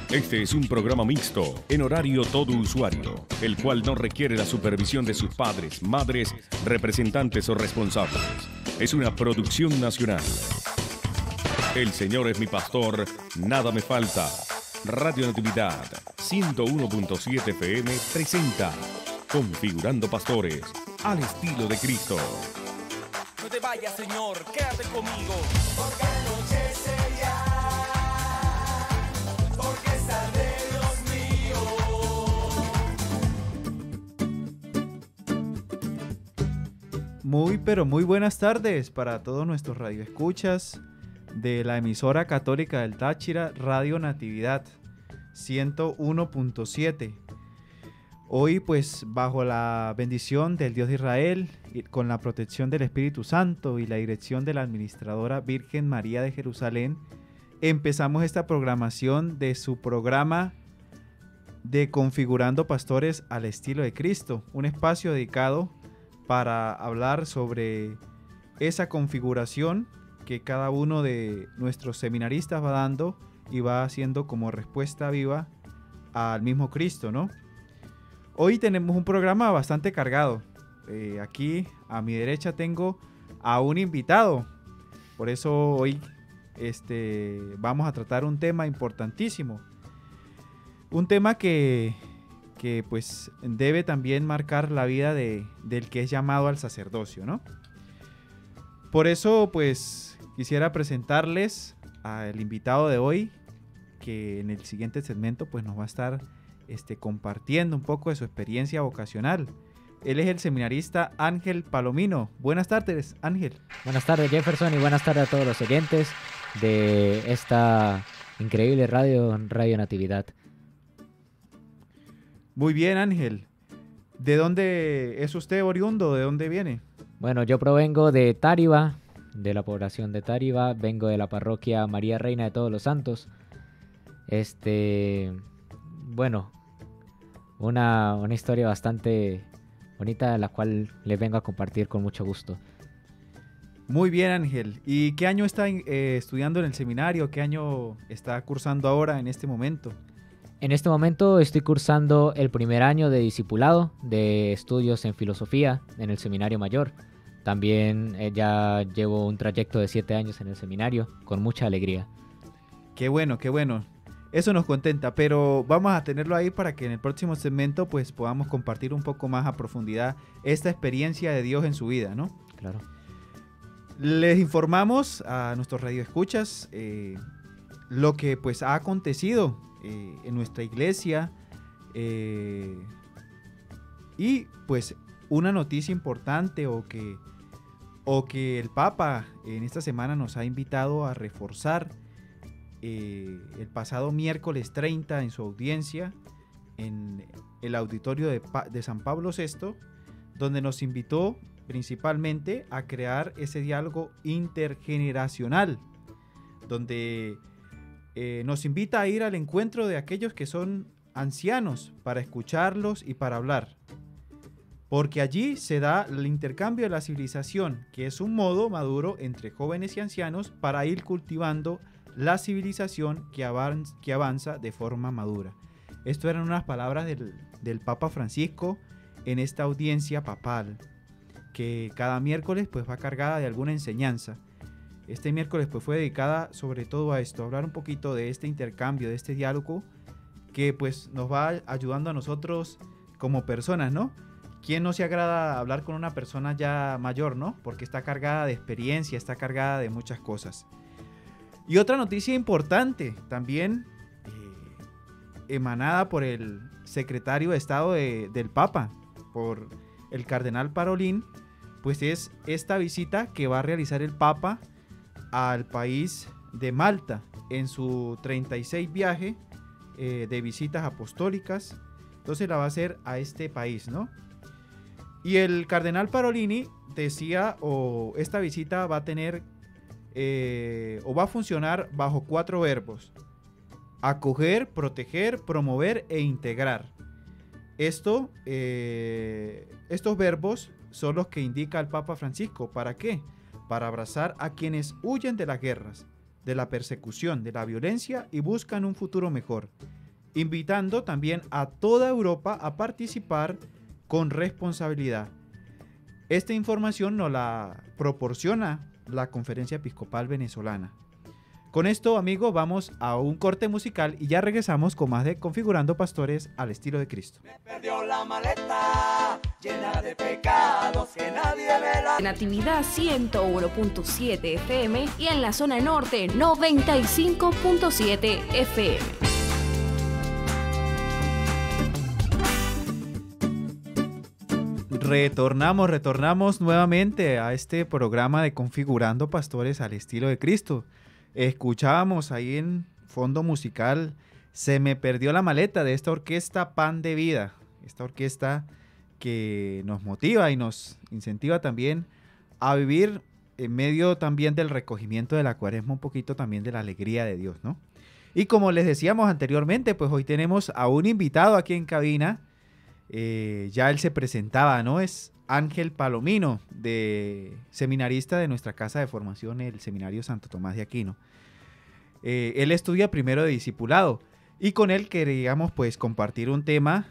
Este es un programa mixto, en horario todo usuario, el cual no requiere la supervisión de sus padres, madres, representantes o responsables. Es una producción nacional. El Señor es mi pastor, nada me falta. Radio Natividad 101.7 FM presenta Configurando Pastores al estilo de Cristo. No te vayas, Señor, quédate conmigo. Porque anochece ya, porque sale Dios mío. Muy pero muy buenas tardes para todos nuestros radioescuchas de la emisora católica del Táchira, Radio Natividad 101.7. Hoy pues bajo la bendición del Dios de Israel y con la protección del Espíritu Santo y la dirección de la administradora Virgen María de Jerusalén, empezamos esta programación de su programa de Configurando Pastores al estilo de Cristo, un espacio dedicado para hablar sobre esa configuración que cada uno de nuestros seminaristas va dando y va haciendo como respuesta viva al mismo Cristo, ¿no? Hoy tenemos un programa bastante cargado. Aquí a mi derecha tengo a un invitado. Por eso hoy vamos a tratar un tema importantísimo. Un tema que pues debe también marcar la vida del que es llamado al sacerdocio, ¿no? Por eso pues quisiera presentarles al invitado de hoy, que en el siguiente segmento pues nos va a estar compartiendo un poco de su experiencia vocacional. Él es el seminarista Ángel Palomino. Buenas tardes, Ángel. Buenas tardes, Jefferson, y buenas tardes a todos los oyentes de esta increíble Radio Natividad. Muy bien, Ángel. ¿De dónde es usted oriundo? ¿De dónde viene? Bueno, yo provengo de Táriba, de la población de Táriba. Vengo de la parroquia María Reina de Todos los Santos. Bueno, una historia bastante bonita, la cual les vengo a compartir con mucho gusto. Muy bien, Ángel. ¿Y qué año está estudiando en el seminario? ¿Qué año está cursando ahora en este momento? En este momento estoy cursando el primer año de discipulado de estudios en filosofía en el Seminario Mayor. También ya llevo un trayecto de 7 años en el seminario con mucha alegría. Qué bueno, qué bueno. Eso nos contenta, pero vamos a tenerlo ahí para que en el próximo segmento pues podamos compartir un poco más a profundidad esta experiencia de Dios en su vida, ¿no? Claro. Les informamos a nuestros radioescuchas lo que pues ha acontecido en nuestra iglesia y pues una noticia importante o que el Papa en esta semana nos ha invitado a reforzar el pasado miércoles 30 en su audiencia en el auditorio de San Pablo VI, donde nos invitó principalmente a crear ese diálogo intergeneracional, donde nos invita a ir al encuentro de aquellos que son ancianos para escucharlos y para hablar. Porque allí se da el intercambio de la civilización, que es un modo maduro entre jóvenes y ancianos para ir cultivando la civilización que avanza de forma madura. Esto eran unas palabras del Papa Francisco en esta audiencia papal, que cada miércoles pues va cargada de alguna enseñanza. Este miércoles pues fue dedicada sobre todo a esto, a hablar un poquito de este intercambio, de este diálogo que pues nos va ayudando a nosotros como personas, ¿no? ¿Quién no se agrada hablar con una persona ya mayor, no? Porque está cargada de experiencia, está cargada de muchas cosas. Y otra noticia importante también emanada por el secretario de Estado del Papa, por el cardenal Parolin, pues es esta visita que va a realizar el Papa al país de Malta en su 36 viaje de visitas apostólicas. Entonces la va a hacer a este país, ¿no? Y el cardenal Parolini decía, esta visita va a tener o va a funcionar bajo 4 verbos: acoger, proteger, promover e integrar. Estos verbos son los que indica el Papa Francisco. ¿Para qué? Para abrazar a quienes huyen de las guerras, de la persecución, de la violencia y buscan un futuro mejor. invitando también a toda Europa a participar con responsabilidad. Esta información nos la proporciona la Conferencia Episcopal Venezolana. Con esto, amigos, vamos a un corte musical y ya regresamos con más de Configurando Pastores al estilo de Cristo. Perdió la maleta llena de pecados que nadie me la... Natividad 101.7 FM y en la zona norte 95.7 FM. Retornamos nuevamente a este programa de Configurando Pastores al estilo de Cristo. Escuchábamos ahí en fondo musical Se me perdió la maleta de esta orquesta Pan de Vida, esta orquesta que nos motiva y nos incentiva también a vivir en medio también del recogimiento de la Cuaresma, un poquito también de la alegría de Dios, ¿no? Y como les decíamos anteriormente, pues hoy tenemos a un invitado aquí en cabina. Ya él se presentaba, ¿no? Es Ángel Palomino, seminarista de nuestra casa de formación, el Seminario Santo Tomás de Aquino. Él estudia primero de discipulado y con él queríamos pues compartir un tema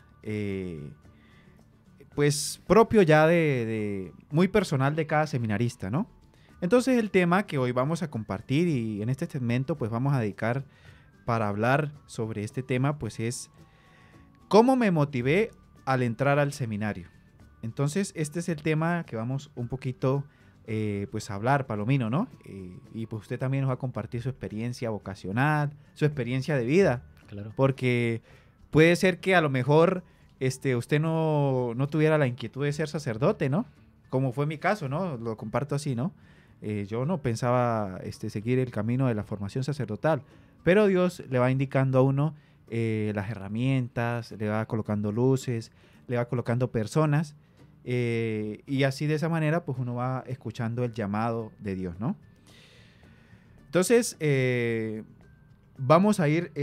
pues propio ya de muy personal de cada seminarista, ¿no? Entonces el tema que hoy vamos a compartir y en este segmento pues vamos a dedicar para hablar sobre este tema pues es ¿cómo me motivé al entrar al seminario? Entonces este es el tema que vamos un poquito pues a hablar, Palomino, ¿no? Y pues usted también nos va a compartir su experiencia vocacional, su experiencia de vida. Claro. Porque puede ser que a lo mejor usted no tuviera la inquietud de ser sacerdote, ¿no? Como fue mi caso, ¿no? Lo comparto así, ¿no? Yo no pensaba seguir el camino de la formación sacerdotal, pero Dios le va indicando a uno las herramientas, le va colocando luces, le va colocando personas, y así de esa manera pues uno va escuchando el llamado de Dios, ¿no? Entonces vamos a ir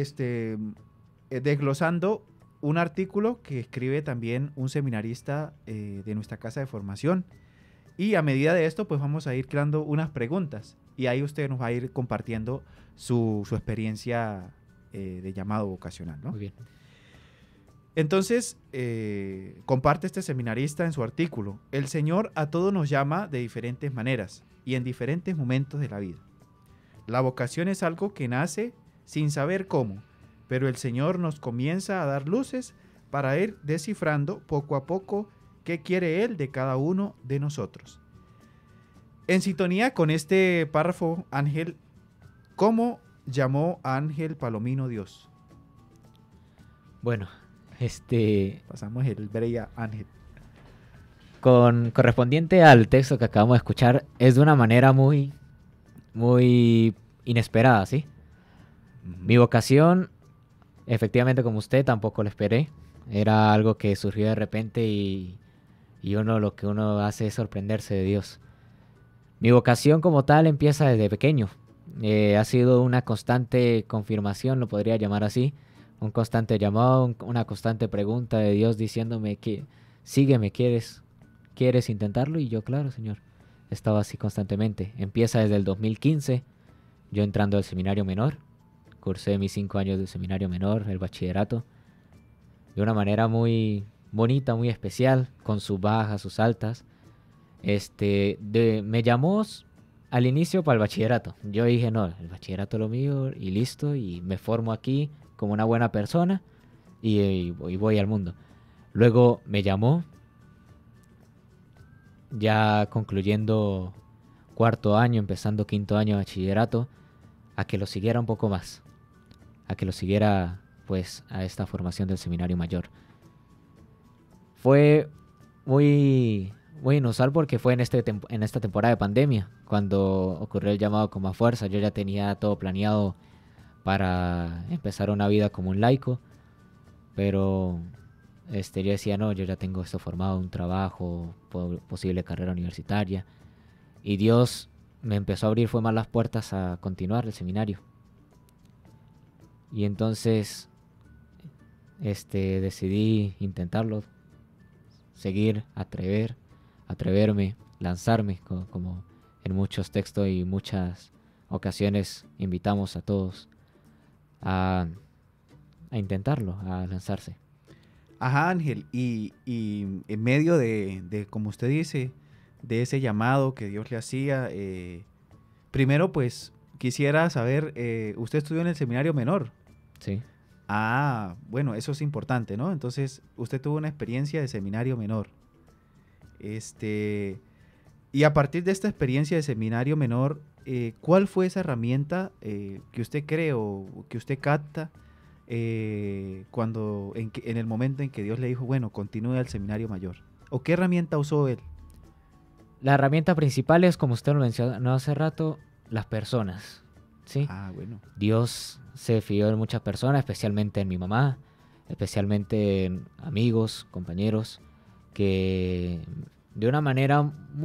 desglosando un artículo que escribe también un seminarista de nuestra casa de formación, y a medida de esto pues vamos a ir creando unas preguntas y ahí usted nos va a ir compartiendo su experiencia de llamado vocacional, ¿no? Muy bien. Entonces, comparte este seminarista en su artículo: el Señor a todos nos llama de diferentes maneras y en diferentes momentos de la vida. La vocación es algo que nace sin saber cómo, pero el Señor nos comienza a dar luces para ir descifrando poco a poco qué quiere Él de cada uno de nosotros. En sintonía con este párrafo, Ángel, ¿cómo llamó a Ángel Palomino Dios? Bueno, pasamos el break a Ángel. correspondiente al texto que acabamos de escuchar, es de una manera muy, muy inesperada, ¿sí? Mi vocación, efectivamente, como usted, tampoco lo esperé. Era algo que surgió de repente y lo que uno hace es sorprenderse de Dios. Mi vocación como tal empieza desde pequeño. Ha sido una constante confirmación, lo podría llamar así. Un constante llamado, una constante pregunta de Dios diciéndome que sígueme, ¿quieres intentarlo? Y yo, claro, Señor. Estaba así constantemente. Empieza desde el 2015, yo entrando al seminario menor. Cursé mis 5 años de seminario menor, el bachillerato, de una manera muy bonita, muy especial, con sus bajas, sus altas. Me llamó al inicio para el bachillerato. Yo dije, no, el bachillerato es lo mío y listo, y me formo aquí como una buena persona y voy al mundo. Luego me llamó, ya concluyendo 4º año, empezando 5º año de bachillerato, a que lo siguiera un poco más, a que lo siguiera pues a esta formación del seminario mayor. Fue muy inusual porque fue en esta temporada de pandemia cuando ocurrió el llamado con más fuerza. Yo ya tenía todo planeado para empezar una vida como un laico, pero yo decía, no, yo ya tengo esto formado, un trabajo, posible carrera universitaria, y Dios me empezó a abrir fue más las puertas a continuar el seminario. Y entonces decidí intentarlo, seguir, atreverme, lanzarme, como en muchos textos y muchas ocasiones invitamos a todos a a intentarlo, a lanzarse. Ajá, Ángel, y en medio de, como usted dice, de ese llamado que Dios le hacía, primero pues quisiera saber, usted estudió en el seminario menor. Sí. Ah, bueno, eso es importante, ¿no? Entonces, usted tuvo una experiencia de seminario menor. Y a partir de esta experiencia de seminario menor, ¿cuál fue esa herramienta que usted cree o que usted capta en el momento en que Dios le dijo, bueno, continúe al seminario mayor? ¿O qué herramienta usó él? La herramienta principal es, como usted lo mencionó hace rato, las personas, ¿sí? Ah, bueno. Dios se fió en muchas personas, especialmente en mi mamá, especialmente en amigos, compañeros, que de una manera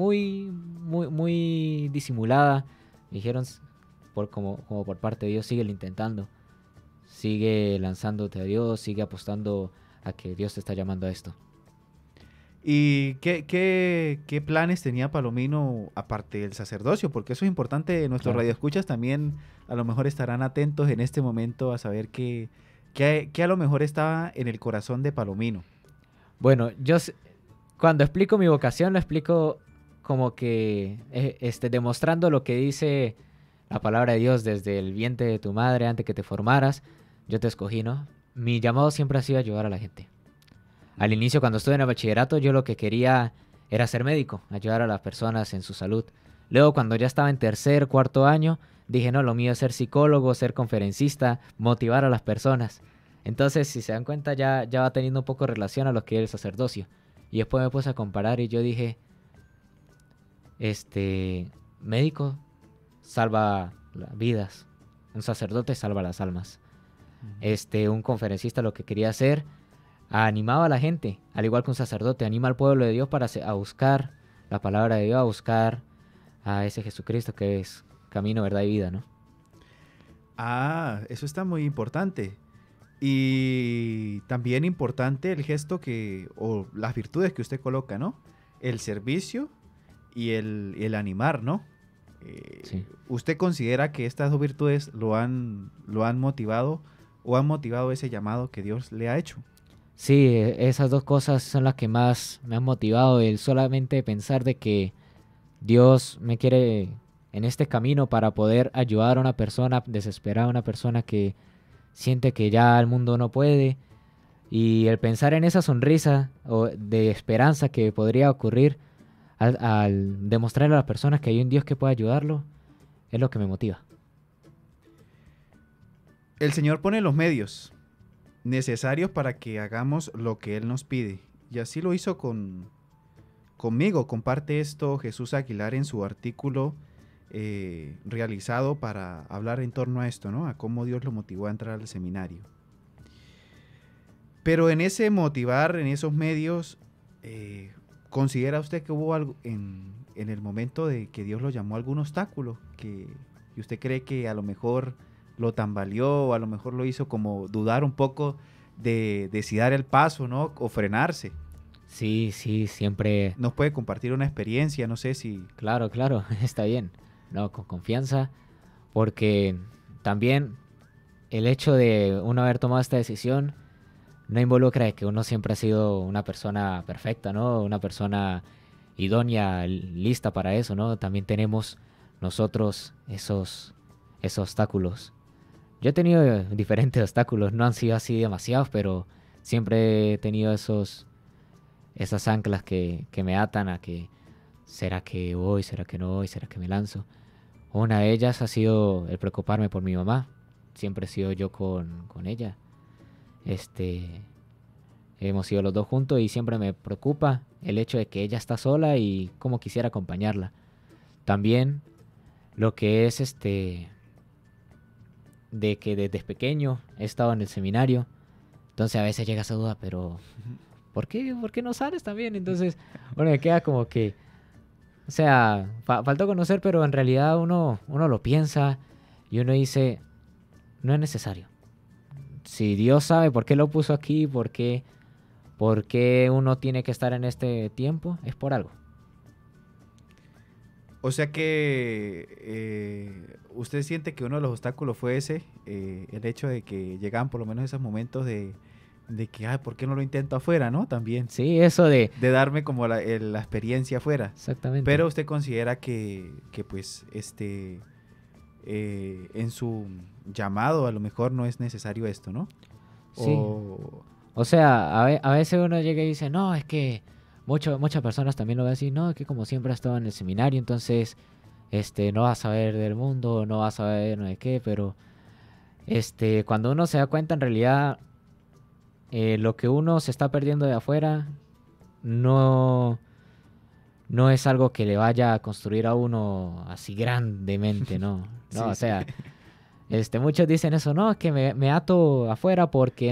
muy disimulada dijeron, como por parte de Dios, sigue intentando, sigue lanzándote a Dios, sigue apostando a que Dios te está llamando a esto. ¿Y qué planes tenía Palomino aparte del sacerdocio? Porque eso es importante, nuestros Claro. radioescuchas también a lo mejor estarán atentos en este momento a saber qué a lo mejor estaba en el corazón de Palomino. Bueno, cuando explico mi vocación, lo explico como que demostrando lo que dice la palabra de Dios: desde el vientre de tu madre, antes que te formaras, yo te escogí, ¿no? Mi llamado siempre ha sido ayudar a la gente. Al inicio, cuando estuve en el bachillerato, yo lo que quería era ser médico, ayudar a las personas en su salud. Luego, cuando ya estaba en tercer, cuarto año, dije, no, lo mío es ser psicólogo, ser conferencista, motivar a las personas. Entonces, si se dan cuenta, ya va teniendo un poco relación a lo que es el sacerdocio. Y después me puse a comparar y yo dije, médico salva vidas, un sacerdote salva las almas. Un conferencista lo que quería hacer, animaba a la gente, al igual que un sacerdote, anima al pueblo de Dios a buscar la palabra de Dios, a buscar a ese Jesucristo que es camino, verdad y vida, ¿no? Ah, eso está muy importante. Y también importante el gesto o las virtudes que usted coloca, ¿no? El servicio y el animar, ¿no? Sí. ¿Usted considera que estas dos virtudes lo han motivado o han motivado ese llamado que Dios le ha hecho? Sí, esas dos cosas son las que más me han motivado, el solamente pensar de que Dios me quiere en este camino para poder ayudar a una persona desesperada, una persona que siente que ya el mundo no puede, y el pensar en esa sonrisa de esperanza que podría ocurrir al demostrarle a las personas que hay un Dios que puede ayudarlo, es lo que me motiva. El Señor pone los medios necesarios para que hagamos lo que Él nos pide. Y así lo hizo conmigo. Comparte esto Jesús Aguilar en su artículo realizado para hablar en torno a esto, ¿no? A cómo Dios lo motivó a entrar al seminario. Pero en ese motivar, en esos medios, ¿considera usted que hubo algo en el momento de que Dios lo llamó algún obstáculo que usted cree que a lo mejor lo tambaleó o a lo mejor lo hizo como dudar un poco de si dar el paso, ¿no? O frenarse? Sí, siempre. ¿Nos puede compartir una experiencia? No sé si... Claro, está bien. No, con confianza, porque también el hecho de uno haber tomado esta decisión no involucra que uno siempre ha sido una persona perfecta, ¿no? Una persona idónea, lista para eso, ¿no? También tenemos nosotros esos obstáculos. Yo he tenido diferentes obstáculos, no han sido así demasiados, pero siempre he tenido esas anclas que me atan a que ¿será que voy? ¿Será que no voy? ¿Será que me lanzo? Una de ellas ha sido el preocuparme por mi mamá. Siempre he sido yo con ella. Hemos sido los dos juntos y siempre me preocupa el hecho de que ella está sola y cómo quisiera acompañarla. También lo que es de que desde pequeño he estado en el seminario. Entonces a veces llega esa duda, pero ¿por qué no sales también? Entonces, bueno, me queda como que, o sea, faltó conocer, pero en realidad uno lo piensa y uno dice, no es necesario. Si Dios sabe por qué lo puso aquí, por qué uno tiene que estar en este tiempo, es por algo. O sea que usted siente que uno de los obstáculos fue ese, el hecho de que llegaban por lo menos esos momentos de que, ay, ¿por qué no lo intento afuera, no? También. Sí, eso de... De darme como la experiencia afuera. Exactamente. Pero usted considera que pues, en su llamado a lo mejor no es necesario esto, ¿no? Sí. O sea, a veces uno llega y dice, no, es que muchas personas también lo ven así, no, es que como siempre has estado en el seminario, entonces no vas a saber del mundo, no vas a saber no de qué, pero cuando uno se da cuenta en realidad lo que uno se está perdiendo de afuera no es algo que le vaya a construir a uno así grandemente, ¿no? Sí, O sí. sea, muchos dicen eso, no, es que me ato afuera porque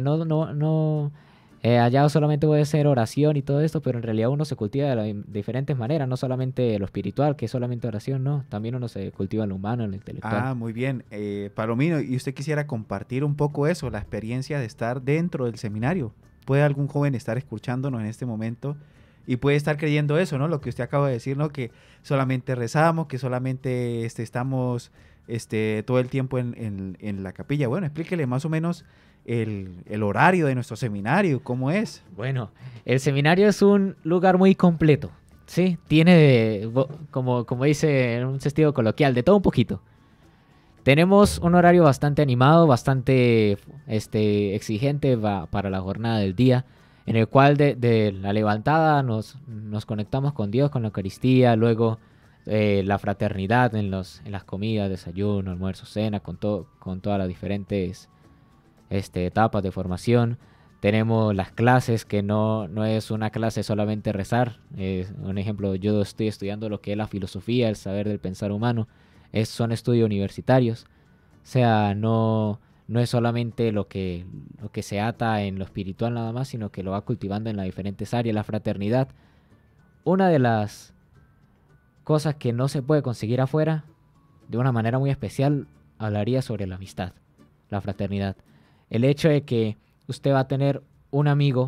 allá solamente voy a hacer oración y todo esto, pero en realidad uno se cultiva de diferentes maneras, no solamente lo espiritual, que es solamente oración, no, también uno se cultiva en lo humano, en lo intelectual. Ah, muy bien. Palomino, ¿y usted quisiera compartir un poco eso, la experiencia de estar dentro del seminario? ¿Puede algún joven estar escuchándonos en este momento y puede estar creyendo eso, ¿no? Lo que usted acaba de decir, ¿no? Que solamente rezamos, que solamente estamos todo el tiempo en la capilla. Bueno, explíquele más o menos el horario de nuestro seminario, ¿cómo es? Bueno, el seminario es un lugar muy completo, ¿sí? Tiene, como dice en un sentido coloquial, de todo un poquito. Tenemos un horario bastante animado, bastante exigente para la jornada del día, en el cual de la levantada nos conectamos con Dios, con la Eucaristía, luego la fraternidad en las comidas, desayuno, almuerzo, cena, con todas las diferentes etapas de formación. Tenemos las clases, que no es una clase solamente rezar. Un ejemplo, yo estoy estudiando lo que es la filosofía, el saber del pensar humano. Son estudios universitarios. O sea, no es solamente lo que se ata en lo espiritual nada más, sino que lo va cultivando en las diferentes áreas. La fraternidad, una de las cosas que no se puede conseguir afuera, de una manera muy especial, hablaría sobre la amistad, la fraternidad. El hecho de que usted va a tener un amigo,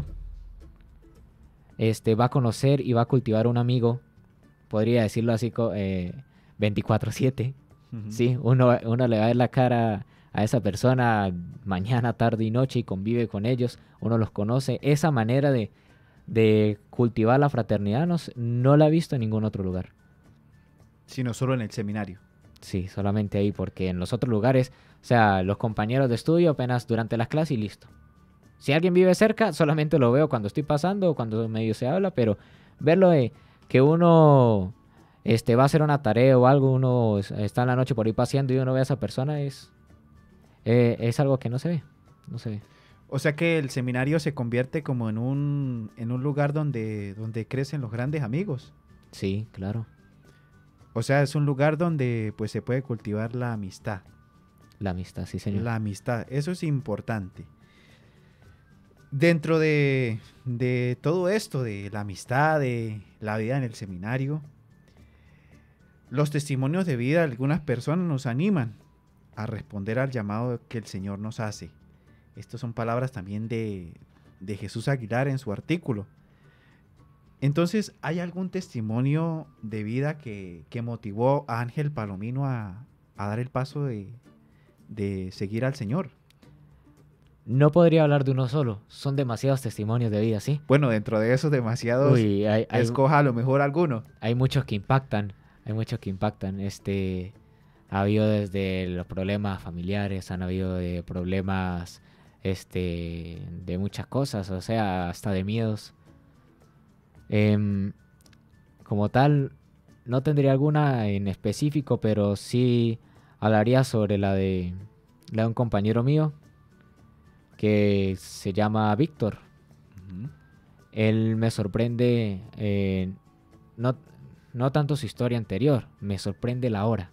va a conocer y va a cultivar un amigo, podría decirlo así, 24/7. Uh-huh. ¿Sí? Uno le va a ver la cara a esa persona mañana, tarde y noche y convive con ellos, uno los conoce. Esa manera de cultivar la fraternidad no la he visto en ningún otro lugar. Sino solo en el seminario. Sí, solamente ahí, porque en los otros lugares, o sea, los compañeros de estudio apenas durante las clases y listo. Si alguien vive cerca, solamente lo veo cuando estoy pasando o cuando medio se habla, pero verlo de que uno va a hacer una tarea o algo, uno está en la noche por ahí paseando y uno ve a esa persona, es algo que no se ve. O sea que el seminario se convierte como en un lugar donde crecen los grandes amigos. Sí, claro. O sea, es un lugar donde pues se puede cultivar la amistad. La amistad, sí, señor. La amistad, eso es importante. Dentro de todo esto, de la amistad, de la vida en el seminario, los testimonios de vida de algunas personas nos animan a responder al llamado que el Señor nos hace. Estas son palabras también de Jesús Aguilar en su artículo. Entonces, ¿hay algún testimonio de vida que motivó a Ángel Palomino a dar el paso de seguir al Señor? No podría hablar de uno solo, son demasiados testimonios de vida, ¿sí? Bueno, dentro de esos demasiados, Uy, escoja a lo mejor alguno. Hay muchos que impactan. Ha habido desde los problemas familiares, han habido de problemas de muchas cosas, o sea, hasta de miedos. Como tal, no tendría alguna en específico, pero sí hablaría sobre la de un compañero mío que se llama Víctor. Uh-huh. Él me sorprende, no tanto su historia anterior, me sorprende la hora.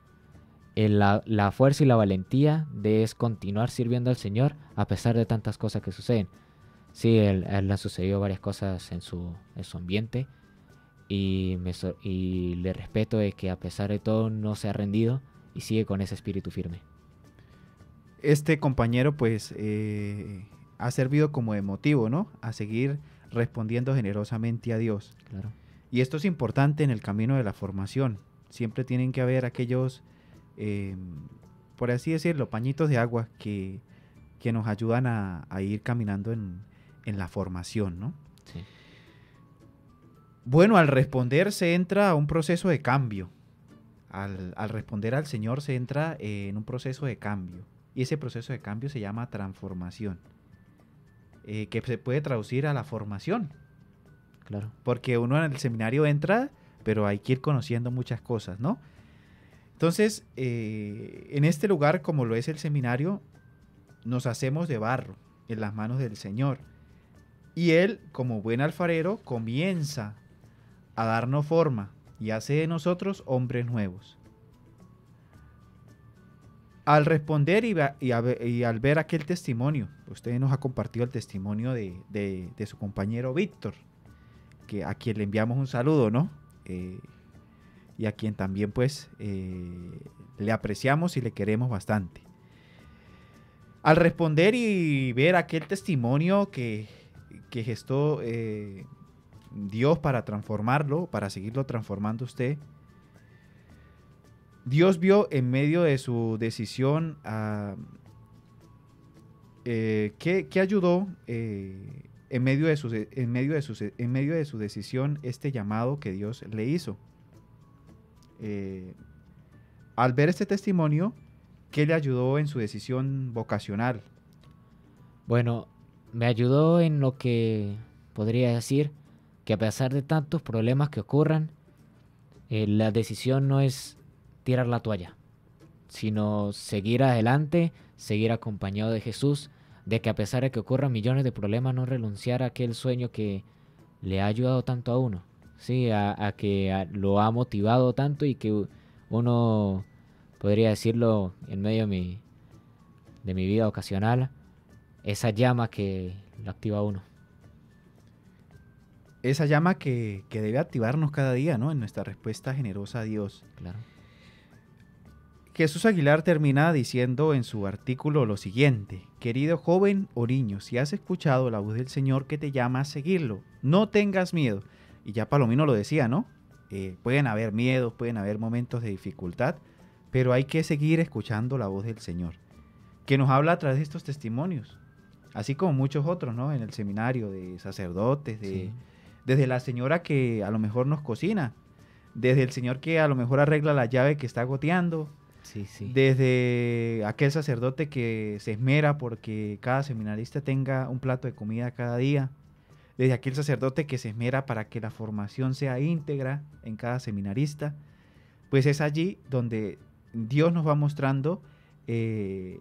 La fuerza y la valentía de continuar sirviendo al Señor a pesar de tantas cosas que suceden. Sí, él le han sucedido varias cosas en su ambiente y le respeto de que a pesar de todo no se ha rendido y sigue con ese espíritu firme. Este compañero pues ha servido como de motivo, ¿no? A seguir respondiendo generosamente a Dios. Claro. Y esto es importante en el camino de la formación. Siempre tienen que haber aquellos, por así decirlo, pañitos de agua que nos ayudan a ir caminando en la formación, ¿no? Sí. Bueno, al responder se entra a un proceso de cambio. Al responder al Señor se entra en un proceso de cambio. Y ese proceso de cambio se llama transformación. Que se puede traducir a la formación. Claro. Porque uno en el seminario entra, pero hay que ir conociendo muchas cosas, ¿no? Entonces, en este lugar, como lo es el seminario, nos hacemos de barro en las manos del Señor. Y Él, como buen alfarero, comienza a darnos forma y hace de nosotros hombres nuevos. Al responder y al ver aquel testimonio, usted nos ha compartido el testimonio de su compañero Víctor, a quien le enviamos un saludo, ¿no? Y a quien también pues le apreciamos y le queremos bastante. Al responder y ver aquel testimonio que gestó Dios para transformarlo, para seguirlo transformando usted, Dios vio en medio de su decisión que ayudó en medio de su decisión este llamado que Dios le hizo. Al ver este testimonio, ¿qué le ayudó en su decisión vocacional? Bueno, me ayudó en lo que podría decir que a pesar de tantos problemas que ocurran, la decisión no es tirar la toalla, sino seguir adelante, seguir acompañado de Jesús, de que a pesar de que ocurran millones de problemas, no renunciar a aquel sueño que le ha ayudado tanto a uno, ¿sí? a que lo ha motivado tanto y que uno, podría decirlo, en medio de mi vida ocasional, esa llama que lo activa a uno. Esa llama que debe activarnos cada día, ¿no? En nuestra respuesta generosa a Dios. Claro. Jesús Aguilar termina diciendo en su artículo lo siguiente: querido joven o niño, si has escuchado la voz del Señor que te llama a seguirlo, no tengas miedo. Y ya Palomino lo decía, ¿no? Pueden haber miedos, pueden haber momentos de dificultad, pero hay que seguir escuchando la voz del Señor, que nos habla a través de estos testimonios, así como muchos otros, ¿no? En el seminario de sacerdotes, Sí. desde la señora que a lo mejor nos cocina, desde el señor que a lo mejor arregla la llave que está goteando, Sí, sí. desde aquel sacerdote que se esmera porque cada seminarista tenga un plato de comida cada día, desde aquel sacerdote que se esmera para que la formación sea íntegra en cada seminarista. Pues es allí donde Dios nos va mostrando el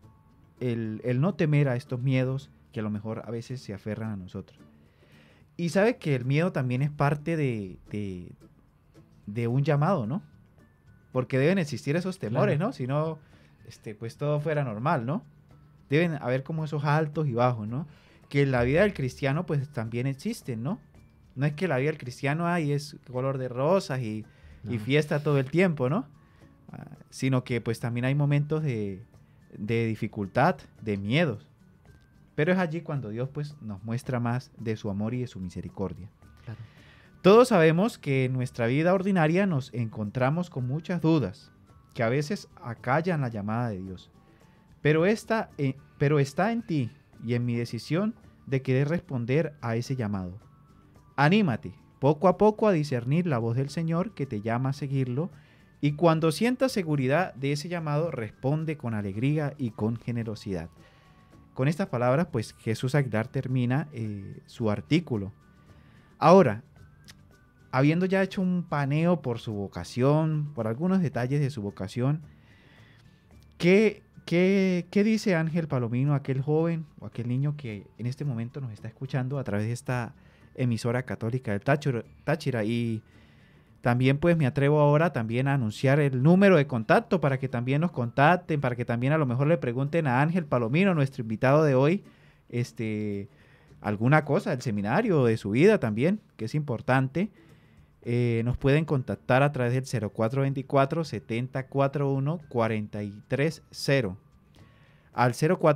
no temer a estos miedos que a lo mejor a veces se aferran a nosotros. Y sabe que el miedo también es parte de un llamado, ¿no? Porque deben existir esos temores, Claro. ¿no? Si no, pues todo fuera normal, ¿no? Deben haber como esos altos y bajos, ¿no? Que en la vida del cristiano pues también existen, ¿no? No es que la vida del cristiano es color de rosas y No. fiesta todo el tiempo, ¿no? Sino que pues también hay momentos de dificultad, de miedos. Pero es allí cuando Dios pues nos muestra más de su amor y de su misericordia. Claro. Todos sabemos que en nuestra vida ordinaria nos encontramos con muchas dudas, que a veces acallan la llamada de Dios. Pero está en ti y en mi decisión de querer responder a ese llamado. Anímate poco a poco a discernir la voz del Señor que te llama a seguirlo, y cuando sientas seguridad de ese llamado, responde con alegría y con generosidad. Con estas palabras, pues Jesús Aguilar termina su artículo. Ahora, habiendo ya hecho un paneo por su vocación, por algunos detalles de su vocación, ¿qué dice Ángel Palomino, aquel joven o aquel niño que en este momento nos está escuchando a través de esta emisora católica del Táchira? Y también pues me atrevo ahora también a anunciar el número de contacto para que también nos contacten, para que también a lo mejor le pregunten a Ángel Palomino, nuestro invitado de hoy, alguna cosa del seminario, de su vida también, que es importante. Nos pueden contactar a través del 0424-7041-430, al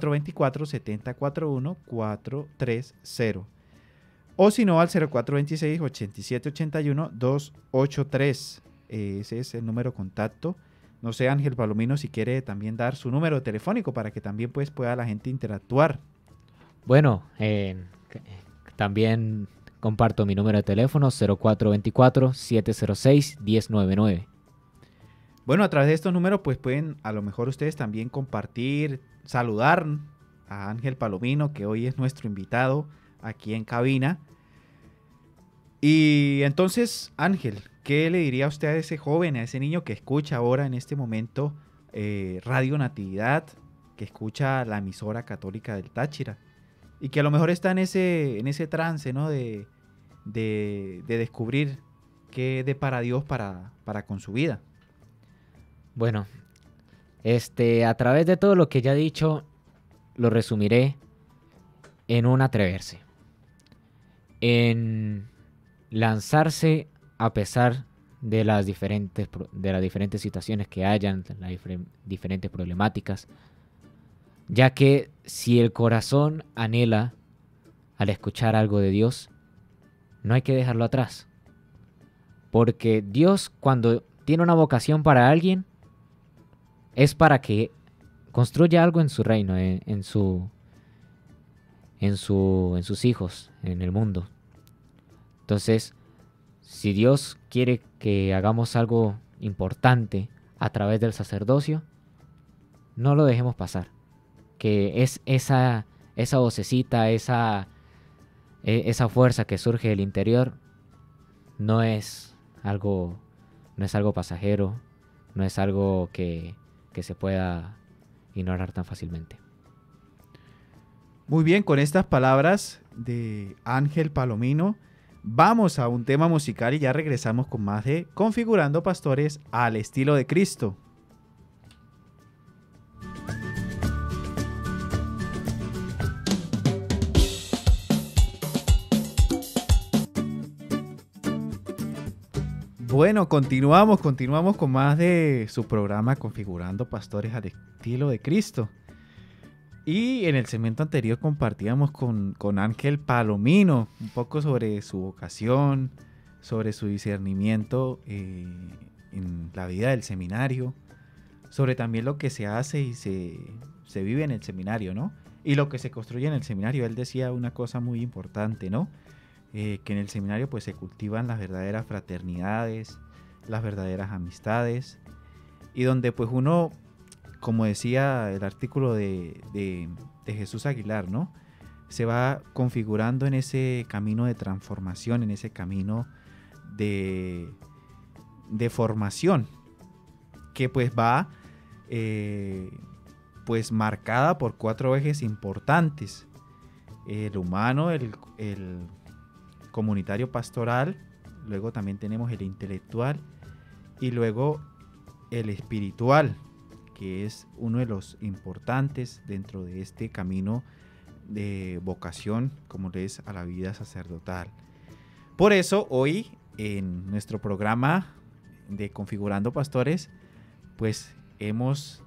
0424-7041-430, o si no al 0426-8781-283. ese es el número de contacto. No sé, Ángel Palomino, si quiere también dar su número telefónico para que también pues pueda la gente interactuar. Bueno, también comparto mi número de teléfono 0424-706-1099. Bueno, a través de estos números pues pueden a lo mejor ustedes también compartir, saludar a Ángel Palomino, que hoy es nuestro invitado aquí en cabina. Y entonces, Ángel, ¿qué le diría usted a ese joven, a ese niño que escucha ahora en este momento Radio Natividad, que escucha la emisora católica del Táchira y que a lo mejor está en ese trance, ¿no? de descubrir qué depara Dios para con su vida? Bueno, a través de todo lo que ya he dicho, lo resumiré en un atreverse, en lanzarse a pesar de las diferentes situaciones que hayan, las diferentes problemáticas, ya que si el corazón anhela al escuchar algo de Dios, no hay que dejarlo atrás, porque Dios, cuando tiene una vocación para alguien, es para que construya algo en su reino, en sus hijos, en el mundo. Entonces, si Dios quiere que hagamos algo importante a través del sacerdocio, no lo dejemos pasar. Que es esa vocecita, esa fuerza que surge del interior, no es algo pasajero, no es algo que se pueda ignorar tan fácilmente. Muy bien, con estas palabras de Ángel Palomino, vamos a un tema musical y ya regresamos con más de Configurando Pastores al estilo de Cristo. Bueno, continuamos con más de su programa Configurando Pastores al estilo de Cristo. Y en el segmento anterior compartíamos con Ángel Palomino un poco sobre su vocación, sobre su discernimiento en la vida del seminario, sobre también lo que se hace y se vive en el seminario, ¿no? Y lo que se construye en el seminario. Él decía una cosa muy importante, ¿no? Que en el seminario pues se cultivan las verdaderas fraternidades, las verdaderas amistades, y donde pues uno, como decía el artículo de Jesús Aguilar, ¿no? Se va configurando en ese camino de transformación, en ese camino de formación, que pues va pues marcada por 4 ejes importantes: el humano, el comunitario pastoral, luego también tenemos el intelectual y luego el espiritual, que es uno de los importantes dentro de este camino de vocación, como le es a la vida sacerdotal. Por eso hoy en nuestro programa de Configurando Pastores, pues hemos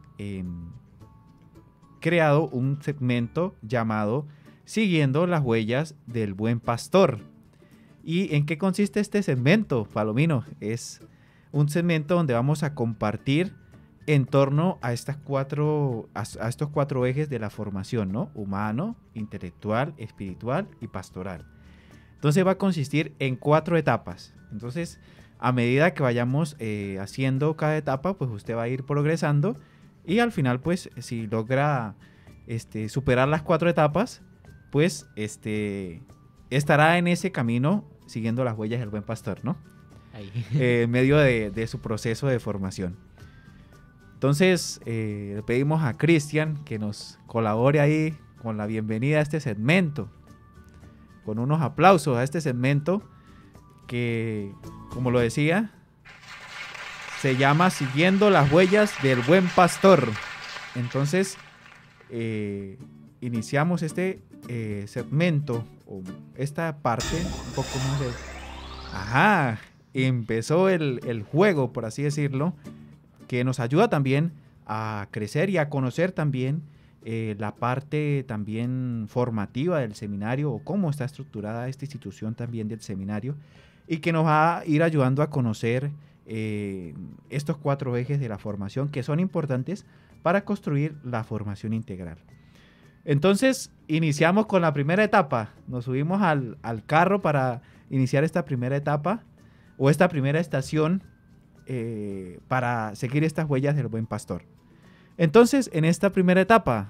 creado un segmento llamado Siguiendo las huellas del buen pastor. ¿Y en qué consiste este segmento, Palomino? Es un segmento donde vamos a compartir en torno a estos 4 ejes de la formación, ¿no? Humano, intelectual, espiritual y pastoral. Entonces va a consistir en 4 etapas. Entonces, a medida que vayamos haciendo cada etapa, pues usted va a ir progresando y al final, pues, si logra superar las 4 etapas, pues estará en ese camino siguiendo las huellas del buen pastor, ¿no? En medio de su proceso de formación. Entonces, le pedimos a Cristian que nos colabore ahí con la bienvenida a este segmento, con unos aplausos a este segmento que, como lo decía, se llama Siguiendo las huellas del buen pastor. Entonces, iniciamos este segmento, o esta parte, un poco más de... Ajá, empezó el juego, por así decirlo, que nos ayuda también a crecer y a conocer también la parte también formativa del seminario, o cómo está estructurada esta institución también del seminario, y que nos va a ir ayudando a conocer estos 4 ejes de la formación que son importantes para construir la formación integral. Entonces, iniciamos con la primera etapa. Nos subimos al carro para iniciar esta primera etapa o esta primera estación para seguir estas huellas del buen pastor. Entonces, en esta primera etapa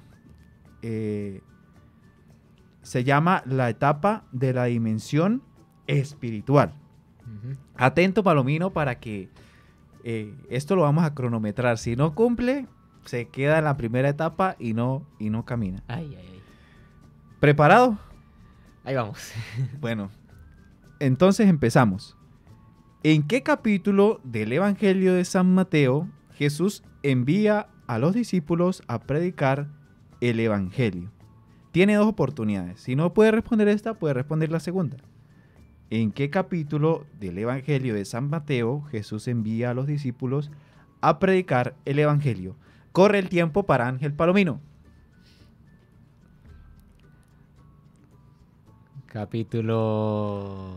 se llama la etapa de la dimensión espiritual. Atento, Palomino, para que esto lo vamos a cronometrar. Si no cumple, se queda en la primera etapa y no camina. Ay, ay, ay. ¿Preparado? Ahí vamos. Bueno, entonces empezamos. ¿En qué capítulo del Evangelio de San Mateo Jesús envía a los discípulos a predicar el Evangelio? Tiene 2 oportunidades. Si no puede responder esta, puede responder la segunda. ¿En qué capítulo del Evangelio de San Mateo Jesús envía a los discípulos a predicar el Evangelio? Corre el tiempo para Ángel Palomino. Capítulo...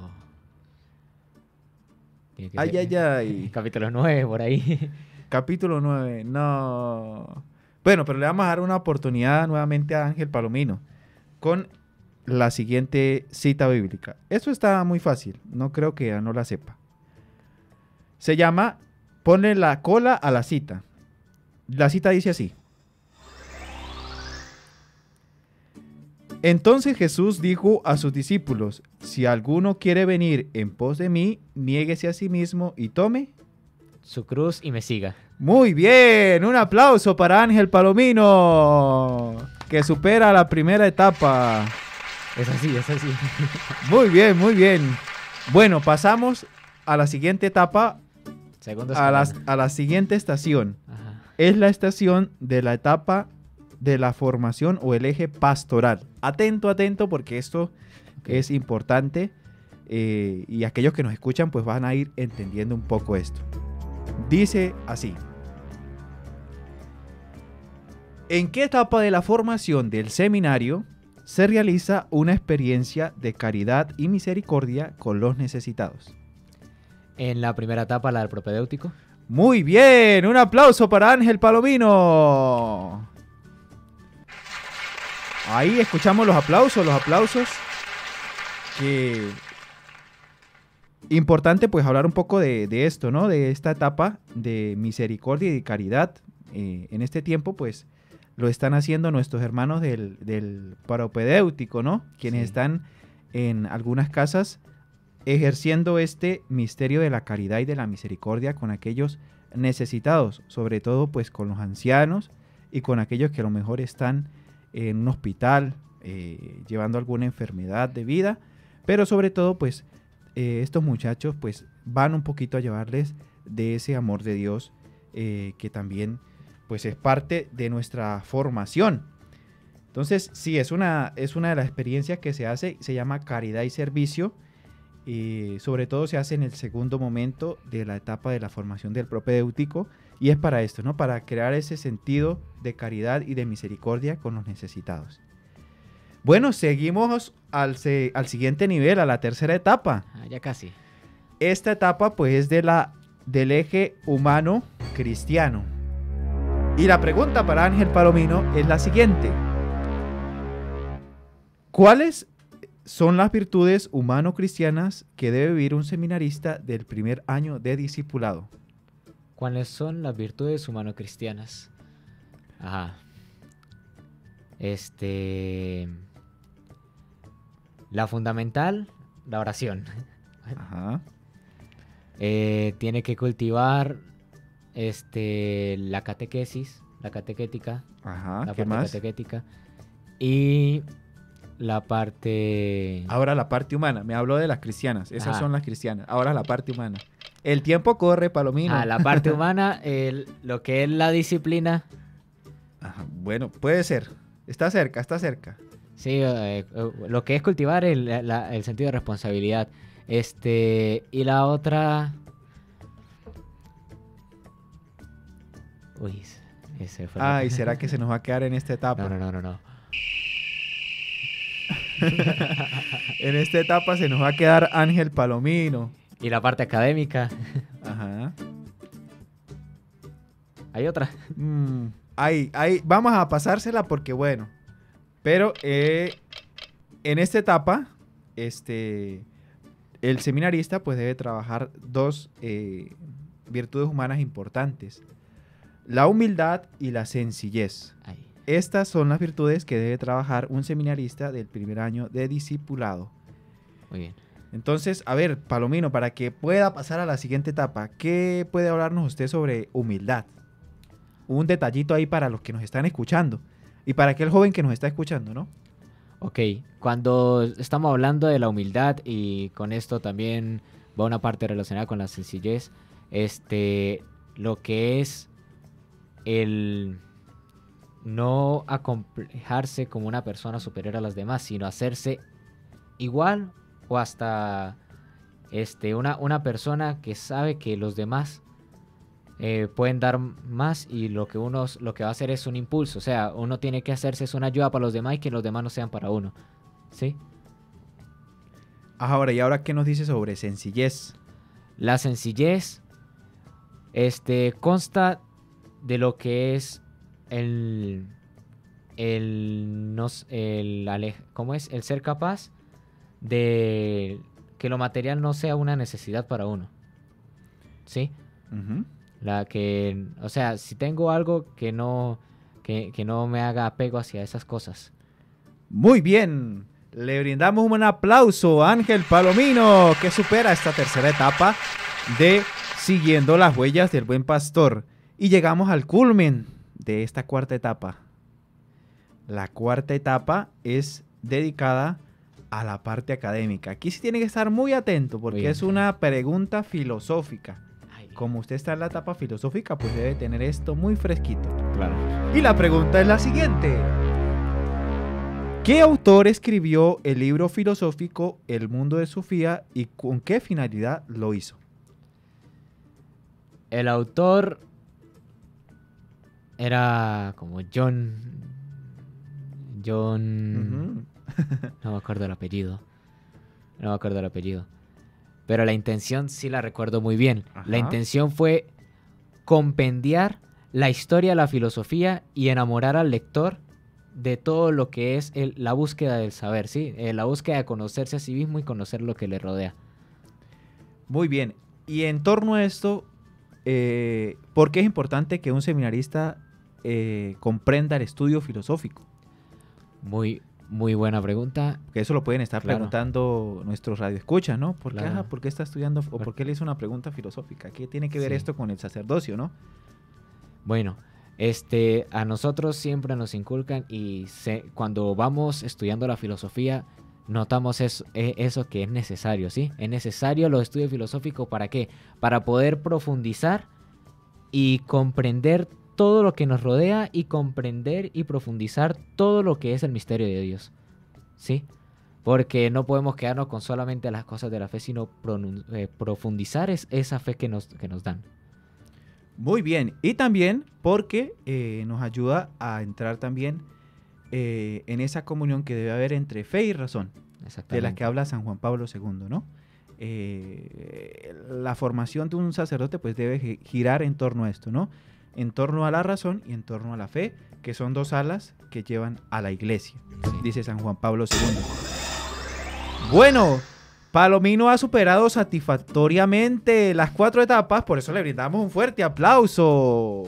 Ay. Capítulo 9, por ahí. Capítulo 9, no. Bueno, pero le vamos a dar una oportunidad nuevamente a Ángel Palomino con la siguiente cita bíblica. Eso está muy fácil, no creo que no la sepa. Se llama, ponle la cola a la cita. La cita dice así. Entonces Jesús dijo a sus discípulos, si alguno quiere venir en pos de mí, niéguese a sí mismo y tome su cruz y me siga. Muy bien, un aplauso para Ángel Palomino, que supera la primera etapa. Es así, es así. Muy bien, muy bien. Bueno, pasamos a la siguiente etapa, a la siguiente estación. Ajá. Es la estación de la etapa de la formación o el eje pastoral. Atento, atento, porque esto es importante y aquellos que nos escuchan pues van a ir entendiendo un poco esto. Dice así. ¿En qué etapa de la formación del seminario se realiza una experiencia de caridad y misericordia con los necesitados? En la primera etapa, la del propedéutico. Muy bien, un aplauso para Ángel Palomino. Ahí escuchamos los aplausos. Que importante pues hablar un poco de esto, ¿no? De esta etapa de misericordia y de caridad. En este tiempo pues lo están haciendo nuestros hermanos del propedéutico, ¿no? Quienes están en algunas casas ejerciendo este misterio de la caridad y de la misericordia con aquellos necesitados, sobre todo pues con los ancianos y con aquellos que a lo mejor están en un hospital llevando alguna enfermedad de vida, pero sobre todo pues estos muchachos pues van un poquito a llevarles de ese amor de Dios que también pues es parte de nuestra formación. Entonces sí, es una de las experiencias que se hace, se llama caridad y servicio, y sobre todo se hace en el segundo momento de la etapa de la formación del propedéutico, y es para esto, ¿no? Para crear ese sentido de caridad y de misericordia con los necesitados. Bueno, seguimos al siguiente nivel, a la tercera etapa. Ya casi. Esta etapa pues es del eje humano cristiano. Y la pregunta para Ángel Palomino es la siguiente. ¿Cuáles son las virtudes humano-cristianas que debe vivir un seminarista del primer año de discipulado? ¿Cuáles son las virtudes humano-cristianas? Ajá. La fundamental, la oración. Ajá. Tiene que cultivar la catequesis, la catequética. Ajá. La ¿Qué parte más? catequética. Y la parte... Ahora la parte humana. Me habló de las cristianas. Esas Ajá. son las cristianas. Ahora la parte humana. El tiempo corre, Palomino. La parte humana, lo que es la disciplina. Ajá. Bueno, puede ser. Está cerca, está cerca. Sí, lo que es cultivar el sentido de responsabilidad. Y la otra... Uy, ese fue... Ay, ¿será que se nos va a quedar en esta etapa? No. En esta etapa se nos va a quedar Ángel Palomino. Y la parte académica. Ajá. ¿Hay otra? Vamos a pasársela porque bueno. Pero en esta etapa, el seminarista pues debe trabajar dos virtudes humanas importantes. La humildad y la sencillez. Ahí. Estas son las virtudes que debe trabajar un seminarista del primer año de discipulado. Muy bien. Entonces, a ver, Palomino, para que pueda pasar a la siguiente etapa, ¿qué puede hablarnos usted sobre humildad? Un detallito ahí para los que nos están escuchando y para aquel joven que nos está escuchando, ¿no? Ok, cuando estamos hablando de la humildad y con esto también va una parte relacionada con la sencillez, lo que es el no acomplejarse como una persona superior a las demás, sino hacerse igual o hasta una persona que sabe que los demás pueden dar más y lo que va a hacer es un impulso. O sea, uno tiene que hacerse es una ayuda para los demás y que los demás no sean para uno. ¿Sí? Ahora, ¿qué nos dice sobre sencillez? La sencillez consta de lo que es ¿cómo es? El ser capaz de que lo material no sea una necesidad para uno. ¿Sí? Uh-huh. O sea, si tengo algo que no me haga apego hacia esas cosas. Muy bien. Le brindamos un aplauso a Ángel Palomino, que supera esta tercera etapa de Siguiendo las huellas del buen pastor. Y llegamos al culmen de esta cuarta etapa. La cuarta etapa es dedicada a la parte académica. Aquí sí tiene que estar muy atento porque es una pregunta filosófica. Como usted está en la etapa filosófica, pues debe tener esto muy fresquito. Claro. Y la pregunta es la siguiente. ¿Qué autor escribió el libro filosófico El mundo de Sofía y con qué finalidad lo hizo? El autor era como John... Uh-huh. No me acuerdo el apellido. Pero la intención sí la recuerdo muy bien. Ajá. La intención fue compendiar la historia de la filosofía y enamorar al lector de todo lo que es la búsqueda del saber, ¿sí? La búsqueda de conocerse a sí mismo y conocer lo que le rodea. Muy bien. Y en torno a esto, ¿por qué es importante que un seminarista comprenda el estudio filosófico? Muy buena pregunta. Que eso lo pueden estar preguntando nuestros radioescuchas, ¿no? ¿Por qué está estudiando o por qué le hizo una pregunta filosófica? ¿Qué tiene que ver esto con el sacerdocio, no? Bueno, a nosotros siempre nos inculcan y cuando vamos estudiando la filosofía notamos eso que es necesario, ¿sí? Es necesario los estudios filosóficos, ¿para qué? Para poder profundizar y comprender todo lo que nos rodea y comprender y profundizar todo lo que es el misterio de Dios, ¿sí? Porque no podemos quedarnos con solamente las cosas de la fe, sino profundizar esa fe que nos dan. Muy bien, y también porque nos ayuda a entrar también en esa comunión que debe haber entre fe y razón, de la que habla San Juan Pablo II, ¿no? La formación de un sacerdote pues debe girar en torno a esto, ¿no? En torno a la razón y en torno a la fe, que son dos alas que llevan a la iglesia, dice San Juan Pablo II. Bueno, Palomino ha superado satisfactoriamente las 4 etapas, por eso le brindamos un fuerte aplauso.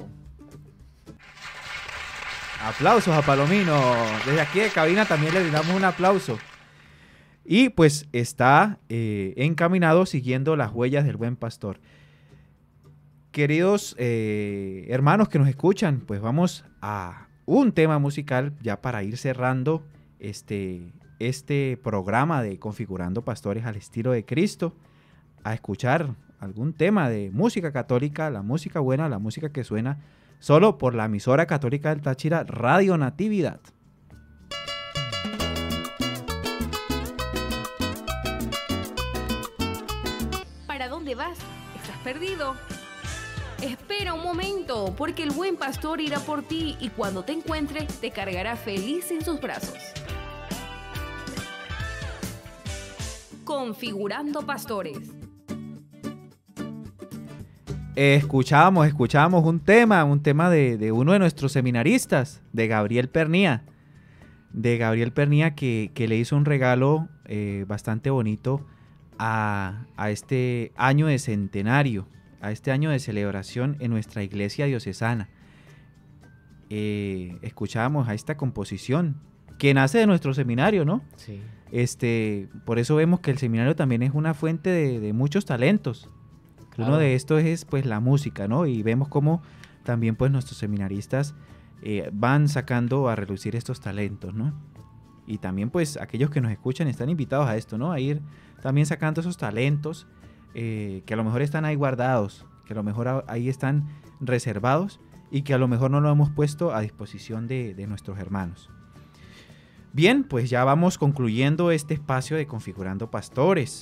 Aplausos a Palomino. Desde aquí de cabina también le brindamos un aplauso. Y pues está encaminado siguiendo las huellas del buen pastor. Queridos hermanos que nos escuchan, pues vamos a un tema musical ya para ir cerrando este programa de Configurando Pastores al Estilo de Cristo, a escuchar algún tema de música católica, la música buena, la música que suena solo por la emisora católica del Táchira, Radio Natividad. ¿Para dónde vas? ¿Estás perdido? Espera un momento, porque el buen pastor irá por ti y cuando te encuentre, te cargará feliz en sus brazos. Configurando Pastores. escuchábamos un tema de uno de nuestros seminaristas, de Gabriel Pernía. Que le hizo un regalo bastante bonito a este año de centenario, a este año de celebración en nuestra iglesia diocesana. Escuchábamos a esta composición que nace de nuestro seminario, ¿no? Sí. Por eso vemos que el seminario también es una fuente de muchos talentos. Claro. Uno de estos es pues la música, ¿no? Y vemos cómo también pues nuestros seminaristas van sacando a relucir estos talentos, ¿no? Y también pues aquellos que nos escuchan están invitados a esto, ¿no? A ir también sacando esos talentos que a lo mejor están ahí guardados, que a lo mejor ahí están reservados y que a lo mejor no lo hemos puesto a disposición de nuestros hermanos. Bien, pues ya vamos concluyendo este espacio de Configurando Pastores.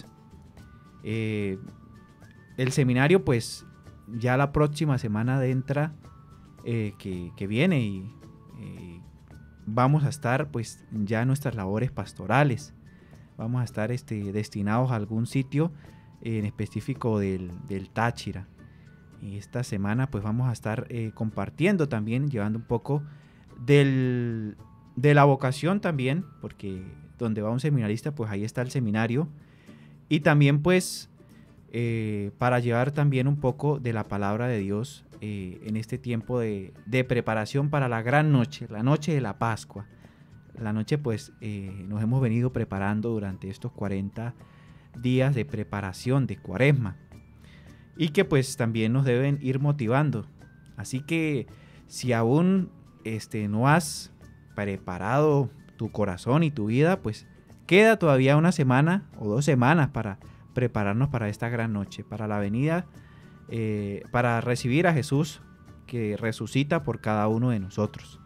El seminario pues ya la próxima semana entra que viene y vamos a estar pues ya en nuestras labores pastorales. Vamos a estar destinados a algún sitio en específico del Táchira. Y esta semana pues vamos a estar compartiendo también, llevando un poco de la vocación también, porque donde va un seminarista pues ahí está el seminario. Y también pues para llevar también un poco de la palabra de Dios en este tiempo de preparación para la gran noche, la noche de la Pascua. La noche pues nos hemos venido preparando durante estos 40 días de preparación de Cuaresma y que pues también nos deben ir motivando. Así que si aún no has preparado tu corazón y tu vida, pues queda todavía una semana o 2 semanas para prepararnos para esta gran noche, para la venida, para recibir a Jesús que resucita por cada uno de nosotros.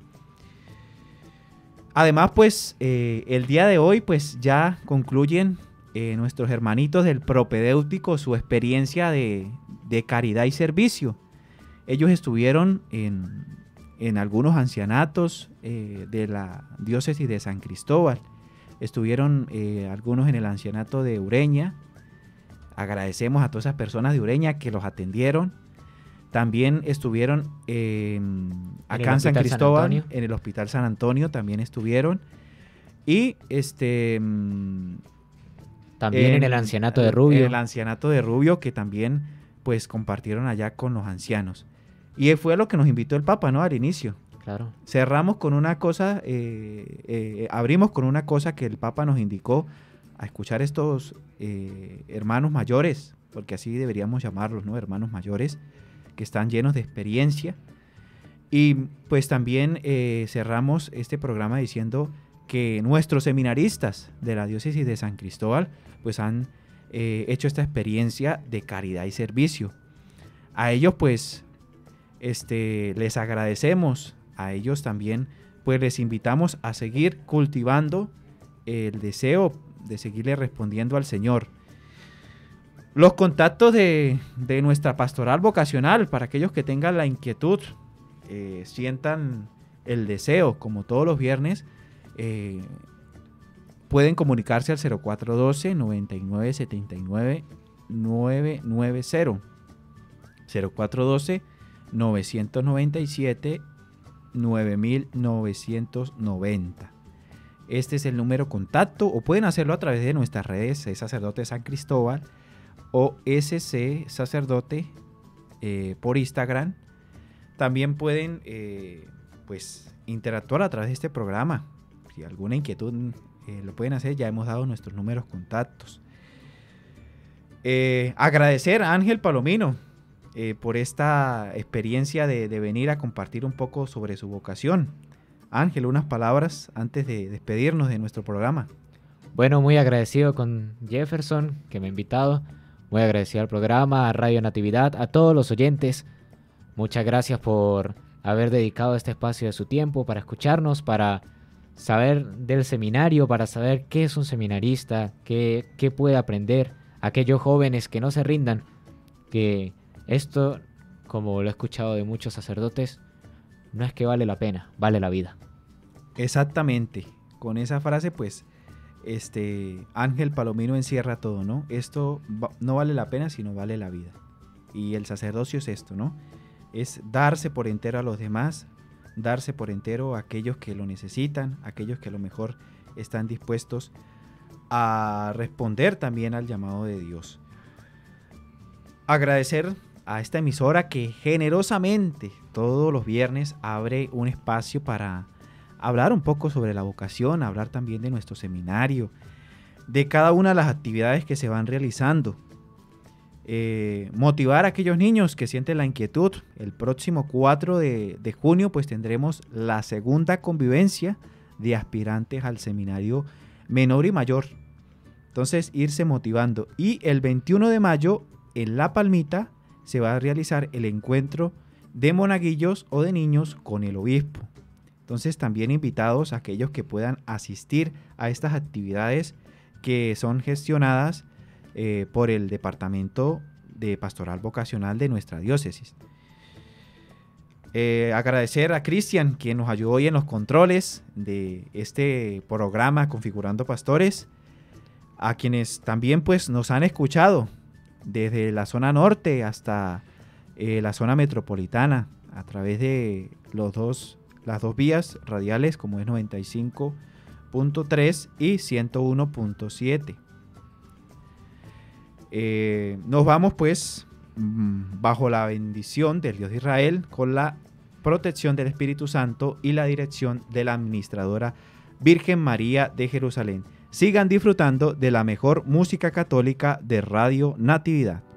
Además, pues el día de hoy pues ya concluyen nuestros hermanitos del propedéutico su experiencia de caridad y servicio. Ellos estuvieron en algunos ancianatos de la diócesis de San Cristóbal. Estuvieron algunos en el ancianato de Ureña. Agradecemos a todas esas personas de Ureña que los atendieron. También estuvieron acá en San Cristóbal, en el Hospital San Antonio también estuvieron. Y también en el ancianato de Rubio. En el ancianato de Rubio, que también pues compartieron allá con los ancianos. Y fue lo que nos invitó el Papa, ¿no? Al inicio. Claro. Cerramos con una cosa, abrimos con una cosa que el Papa nos indicó a escuchar estos hermanos mayores, porque así deberíamos llamarlos, ¿no? Hermanos mayores, que están llenos de experiencia. Y pues también cerramos este programa diciendo que nuestros seminaristas de la diócesis de San Cristóbal pues han hecho esta experiencia de caridad y servicio. A ellos pues les agradecemos, a ellos también pues les invitamos a seguir cultivando el deseo de seguirle respondiendo al Señor. Los contactos de nuestra pastoral vocacional, para aquellos que tengan la inquietud, sientan el deseo, como todos los viernes, pueden comunicarse al 0412-9979-990. 0412-997-9990. Este es el número contacto, o pueden hacerlo a través de nuestras redes, Sacerdote San Cristóbal o SC Sacerdote por Instagram. También pueden pues interactuar a través de este programa. Si alguna inquietud lo pueden hacer, ya hemos dado nuestros números contactos. Agradecer a Ángel Palomino por esta experiencia de venir a compartir un poco sobre su vocación. Ángel, unas palabras antes de despedirnos de nuestro programa. Bueno, muy agradecido con Jefferson, que me ha invitado. Muy agradecido al programa, a Radio Natividad, a todos los oyentes. Muchas gracias por haber dedicado este espacio de su tiempo para escucharnos, para saber del seminario, para saber qué es un seminarista, qué puede aprender. Aquellos jóvenes que no se rindan, que esto, como lo he escuchado de muchos sacerdotes, no es que vale la pena, vale la vida. Exactamente. Con esa frase, pues, Ángel Palomino encierra todo, ¿no? Esto no vale la pena, sino vale la vida. Y el sacerdocio es esto, ¿no? Es darse por entero a los demás, darse por entero a aquellos que lo necesitan, aquellos que a lo mejor están dispuestos a responder también al llamado de Dios. Agradecer a esta emisora que generosamente todos los viernes abre un espacio para hablar un poco sobre la vocación, hablar también de nuestro seminario, de cada una de las actividades que se van realizando. Motivar a aquellos niños que sienten la inquietud. El próximo 4 de junio pues tendremos la segunda convivencia de aspirantes al seminario menor y mayor. Entonces irse motivando. Y el 21 de mayo en La Palmita se va a realizar el encuentro de monaguillos o de niños con el obispo. Entonces también invitados a aquellos que puedan asistir a estas actividades que son gestionadas por el Departamento de Pastoral Vocacional de nuestra diócesis. Agradecer a Cristian, quien nos ayudó hoy en los controles de este programa Configurando Pastores, a quienes también pues nos han escuchado desde la zona norte hasta la zona metropolitana a través de las dos vías radiales, como es 95.3 y 101.7. Nos vamos pues bajo la bendición del Dios de Israel, con la protección del Espíritu Santo y la dirección de la administradora Virgen María de Jerusalén. Sigan disfrutando de la mejor música católica de Radio Natividad.